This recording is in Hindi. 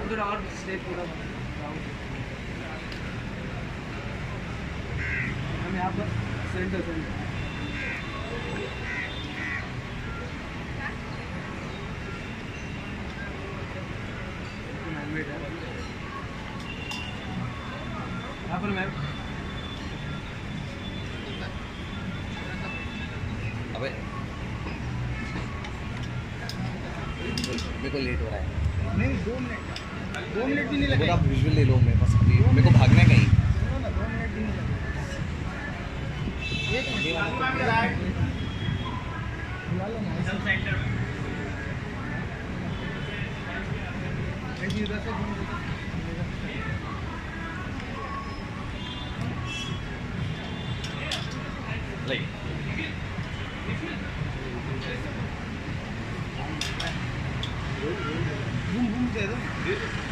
उधर और स्टेप पूरा हम यहाँ पर सेंटर यहाँ पर मैम अबे मेरे को लेट हो रहा है। नहीं 2 मिनट भी नहीं लगे। आप विजुअल ले लो मेरे पास, अभी मेरे को भागना है कहीं। 2 मिनट भी नहीं लगे। घूम घूम दे दो।